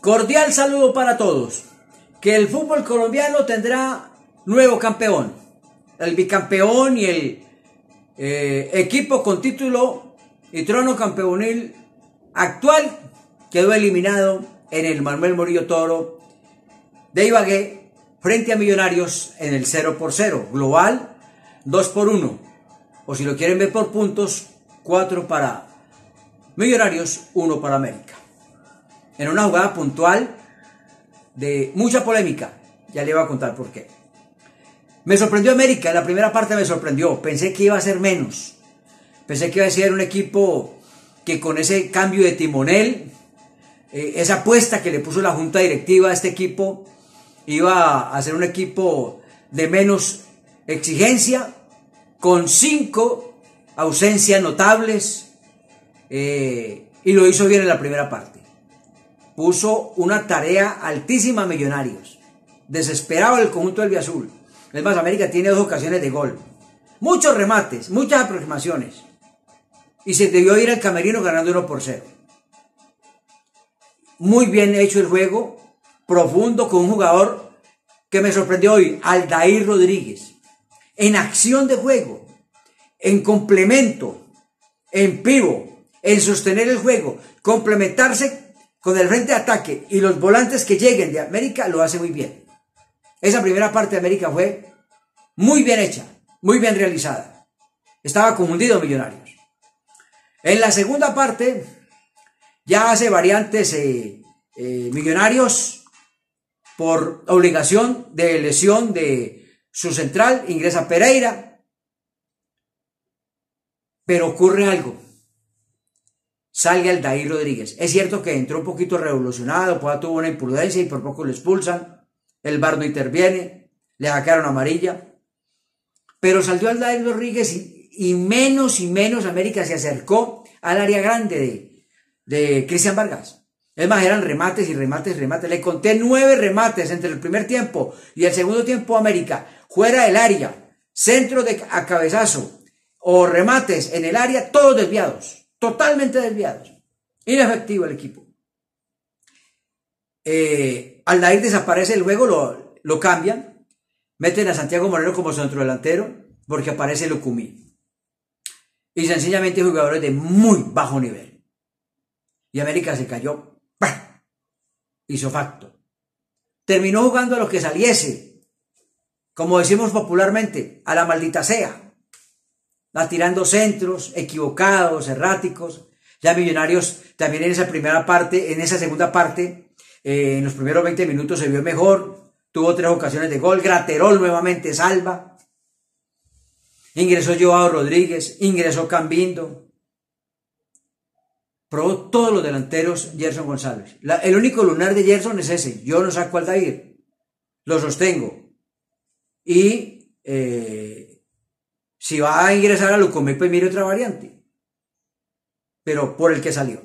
Cordial saludo para todos. Que el fútbol colombiano tendrá nuevo campeón. El bicampeón y el equipo con título y trono campeonil actual quedó eliminado en el Manuel Murillo Toro de Ibagué frente a Millonarios en el 0-0. Global 2-1. O si lo quieren ver por puntos, 4 para Millonarios, 1 para América. En una jugada puntual de mucha polémica, ya le voy a contar por qué. Me sorprendió América, en la primera parte me sorprendió, pensé que iba a ser menos, pensé que iba a ser un equipo que con ese cambio de timonel, esa apuesta que le puso la junta directiva a este equipo, iba a ser un equipo de menos exigencia, con 5 ausencias notables, y lo hizo bien en la primera parte. Puso una tarea altísima a Millonarios. Desesperado el conjunto del Biazul. Es más, América tiene 2 ocasiones de gol. Muchos remates, muchas aproximaciones. Y se debió ir al camerino ganando 1-0. Muy bien hecho el juego. Profundo con un jugador que me sorprendió hoy. Aldair Rodríguez. En acción de juego. En complemento. En pivo. En sostener el juego. Complementarse con el frente de ataque y los volantes que lleguen de América lo hace muy bien. Esa primera parte de América fue muy bien hecha, muy bien realizada. Estaba confundido Millonarios. En la segunda parte ya hace variantes Millonarios por obligación de lesión de su central, ingresa Pereira, pero ocurre algo. Sale Aldair Rodríguez. Es cierto que entró un poquito revolucionado, pues tuvo una imprudencia y por poco lo expulsan. El VAR no interviene, le sacaron amarilla. Pero salió Aldair Rodríguez y menos América se acercó al área grande de Cristian Vargas. Es más, eran remates y remates. Le conté 9 remates entre el primer tiempo y el segundo tiempo. América, fuera del área, centro a cabezazo o remates en el área, todos desviados. Totalmente desviados. Inefectivo el equipo. Aldair desaparece el juego, lo cambian. Meten a Santiago Moreno como centrodelantero porque aparece Lucumí. Y sencillamente jugadores de muy bajo nivel. Y América se cayó. ¡Bah! Hizo facto. Terminó jugando a lo que saliese. Como decimos popularmente, a la maldita sea. Va tirando centros, equivocados, erráticos. Ya Millonarios también en esa primera parte, en esa segunda parte, en los primeros 20 minutos se vio mejor. Tuvo 3 ocasiones de gol. Graterol nuevamente salva. Ingresó Joao Rodríguez, ingresó Cambindo. Probó todos los delanteros Gerson González. El único lunar de Gerson es ese. Yo no saco a Aldair. Lo sostengo. Y si va a ingresar a Lucumí, pues mire otra variante. Pero por el que salió.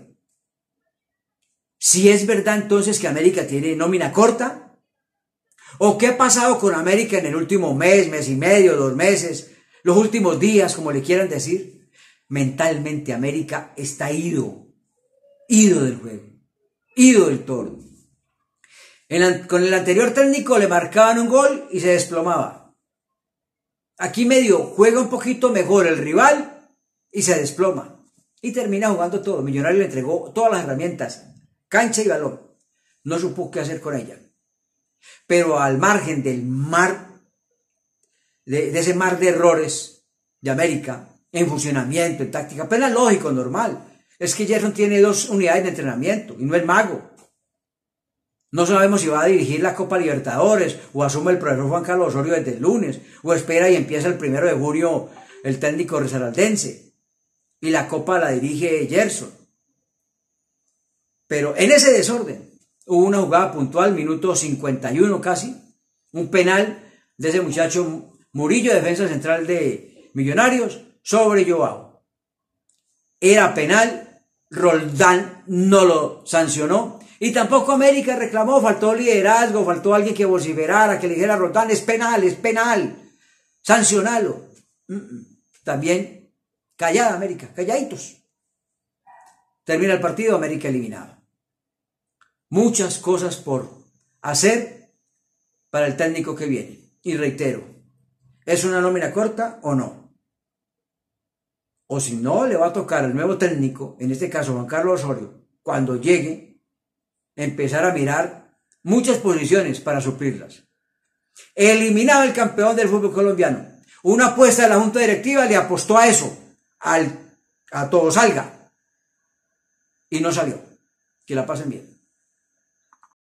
Si es verdad entonces que América tiene nómina corta, o qué ha pasado con América en el último mes y medio, 2 meses, los últimos días, como le quieran decir, mentalmente América está ido del juego, ido del toro. Con el anterior técnico le marcaban un gol y se desplomaba. Aquí medio juega un poquito mejor el rival y se desploma. Y termina jugando todo. Millonarios le entregó todas las herramientas, cancha y balón. No supo qué hacer con ella. Pero al margen del mar, de ese mar de errores de América, en funcionamiento, en táctica, apenas lógico, normal. Es que Gerson tiene 2 unidades de entrenamiento y no es mago. No sabemos si va a dirigir la Copa Libertadores o asume el profesor Juan Carlos Osorio desde el lunes o espera y empieza el 1 de junio el técnico risaraldense y la Copa la dirige Gerson. Pero en ese desorden hubo una jugada puntual, minuto 51 casi, un penal de ese muchacho Murillo, defensa central de Millonarios, sobre Joao. Era penal, Roldán no lo sancionó. Y tampoco América reclamó, faltó liderazgo, faltó alguien que vociferara, que le dijera a Roldán, es penal, sancionalo. También callada América, calladitos. Termina el partido, América eliminado. muchas cosas por hacer para el técnico que viene. Y reitero, ¿es una nómina corta o no? O si no, le va a tocar al nuevo técnico, en este caso Juan Carlos Osorio, cuando llegue, empezar a mirar muchas posiciones para suplirlas. Eliminado el campeón del fútbol colombiano. Una apuesta de la Junta Directiva le apostó a eso, a todo salga. Y no salió. Que la pasen bien.